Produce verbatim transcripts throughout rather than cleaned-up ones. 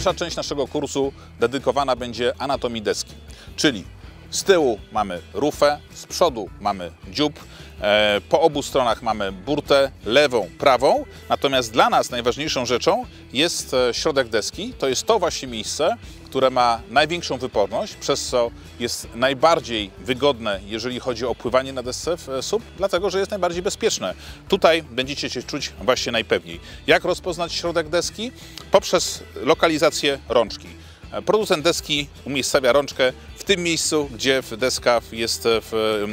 Dalsza część naszego kursu dedykowana będzie anatomii deski, czyli z tyłu mamy rufę, z przodu mamy dziób, po obu stronach mamy burtę lewą, prawą, natomiast dla nas najważniejszą rzeczą jest środek deski. To jest to właśnie miejsce, które ma największą wyporność, przez co jest najbardziej wygodne, jeżeli chodzi o pływanie na desce w S U P, dlatego że jest najbardziej bezpieczne. Tutaj będziecie się czuć właśnie najpewniej. Jak rozpoznać środek deski? Poprzez lokalizację rączki. Producent deski umiejscawia rączkę w tym miejscu, gdzie deska jest w,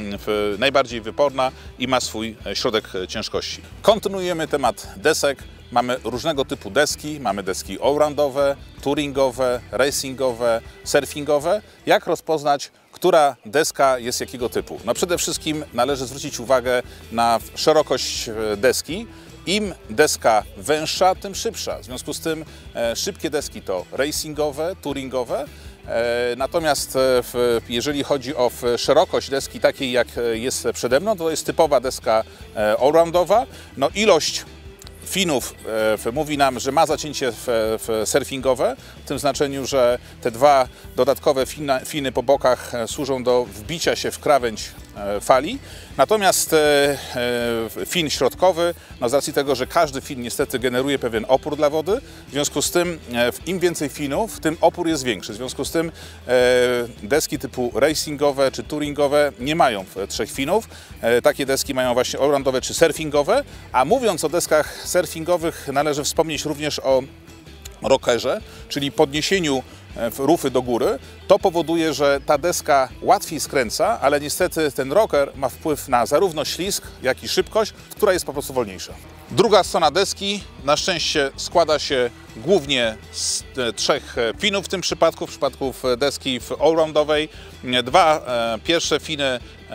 w najbardziej wyporna i ma swój środek ciężkości. Kontynuujemy temat desek. Mamy różnego typu deski. Mamy deski allroundowe, touringowe, racingowe, surfingowe. Jak rozpoznać, która deska jest jakiego typu? No przede wszystkim należy zwrócić uwagę na szerokość deski. Im deska węższa, tym szybsza. W związku z tym e, szybkie deski to racingowe, touringowe. E, natomiast w, jeżeli chodzi o szerokość deski takiej, jak jest przede mną, to jest typowa deska e, allroundowa. No, ilość finów e, mówi nam, że ma zacięcie w, w surfingowe, w tym znaczeniu, że te dwa dodatkowe fina, finy po bokach służą do wbicia się w krawędź e, fali. Natomiast e, e, fin środkowy, no z racji tego, że każdy fin niestety generuje pewien opór dla wody, w związku z tym e, im więcej finów, tym opór jest większy. W związku z tym e, deski typu racingowe czy touringowe nie mają trzech finów. E, takie deski mają właśnie allroundowe czy surfingowe, a mówiąc o deskach surfingowych należy wspomnieć również o rockerze, czyli podniesieniu rufy do góry. To powoduje, że ta deska łatwiej skręca, ale niestety ten rocker ma wpływ na zarówno ślizg, jak i szybkość, która jest po prostu wolniejsza. Druga strona deski na szczęście składa się głównie z trzech finów w tym przypadku, w przypadku deski allroundowej. Dwa e, pierwsze finy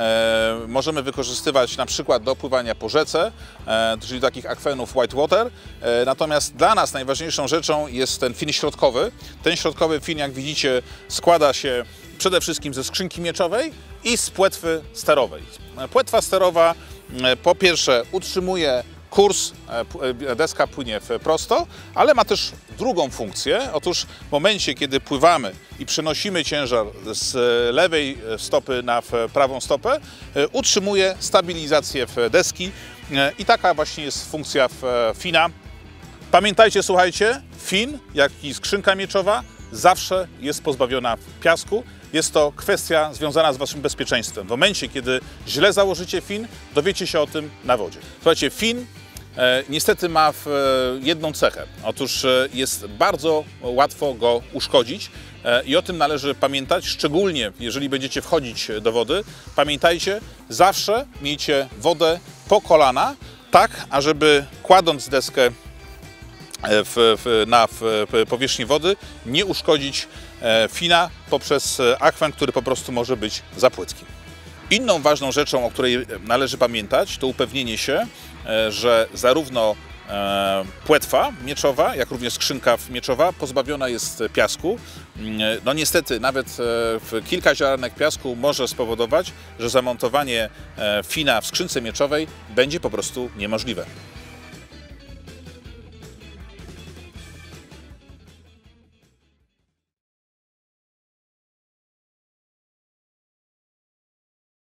e, możemy wykorzystywać na przykład do pływania po rzece, e, czyli takich akwenów whitewater. E, natomiast dla nas najważniejszą rzeczą jest ten fin środkowy. Ten środkowy fin, jak widzicie, składa się przede wszystkim ze skrzynki mieczowej i z płetwy sterowej. Płetwa sterowa e, po pierwsze utrzymuje kurs, deska płynie prosto, ale ma też drugą funkcję. Otóż w momencie, kiedy pływamy i przenosimy ciężar z lewej stopy na prawą stopę, utrzymuje stabilizację deski i taka właśnie jest funkcja fina. Pamiętajcie, słuchajcie, fin, jak i skrzynka mieczowa zawsze jest pozbawiona piasku. Jest to kwestia związana z waszym bezpieczeństwem. W momencie, kiedy źle założycie fin, dowiecie się o tym na wodzie. Słuchajcie, fin e, niestety ma w, e, jedną cechę. Otóż e, jest bardzo łatwo go uszkodzić e, i o tym należy pamiętać, szczególnie jeżeli będziecie wchodzić do wody. Pamiętajcie, zawsze miejcie wodę po kolana, tak ażeby kładąc deskę W, w, na w, powierzchni wody nie uszkodzić e, fina poprzez akwen, który po prostu może być za płytki. Inną ważną rzeczą, o której należy pamiętać, to upewnienie się, e, że zarówno e, płetwa mieczowa, jak również skrzynka mieczowa pozbawiona jest piasku. No niestety nawet e, kilka ziarenek piasku może spowodować, że zamontowanie e, fina w skrzynce mieczowej będzie po prostu niemożliwe.